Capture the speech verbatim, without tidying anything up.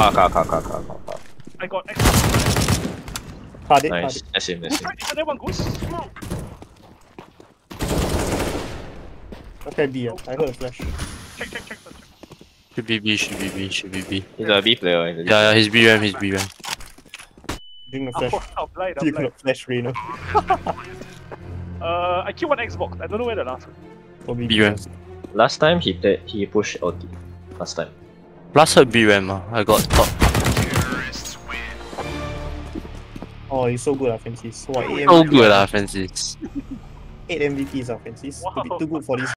Car, car, car, car, car, car, car. I got X. Card it, Nice. card it. That's him, that's Goose him. right, is there one goose? Okay, B. ah. I heard a flash. Check, check, check, check. Should be B, should be B, should be B. He's a B player. He's a B Yeah, yeah, he's B RAM, he's B RAM. Drink the Oh, flash. I'm blind, I'm You blind. got flash Reyna. Uh, I killed one Xbox. I don't know where the last one. Probably B RAM. Last time he played, he pushed ulti. Last time. Last heard B RAM, uh, I got top. Oh, he's so good at Francis. What, eight So M V Ps? good, ah, Francis. eight M V Ps ah, Francis. To be Wow. too good for this